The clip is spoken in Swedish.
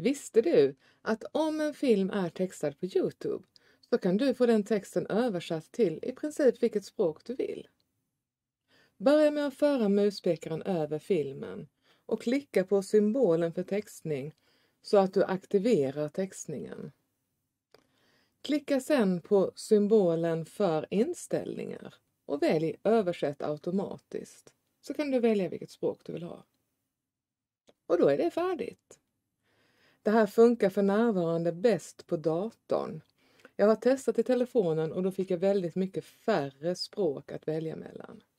Visste du att om en film är textad på YouTube så kan du få den texten översatt till i princip vilket språk du vill? Börja med att föra muspekaren över filmen och klicka på symbolen för textning så att du aktiverar textningen. Klicka sedan på symbolen för inställningar och välj översätt automatiskt, så kan du välja vilket språk du vill ha. Och då är det färdigt. Det här funkar för närvarande bäst på datorn. Jag har testat i telefonen och då fick jag väldigt mycket färre språk att välja mellan.